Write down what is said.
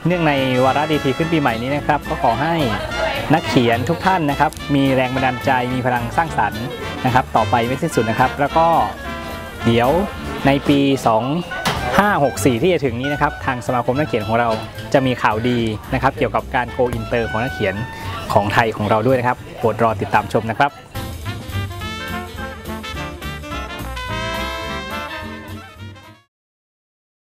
เนื่องในวาระดีทีขึ้นปีใหม่นี้นะครับก็ขอให้นักเขียนทุกท่านนะครับมีแรงบันดาลใจมีพลังสร้างสรรค์นะครับต่อไปไม่สิ้นสุดนะครับแล้วก็เดี๋ยวในปี2564ที่จะถึงนี้นะครับทางสมาคมนักเขียนของเราจะมีข่าวดีนะครับเกี่ยวกับการโกอินเตอร์ของนักเขียนของไทยของเราด้วยนะครับโปรดรอติดตามชมนะครับ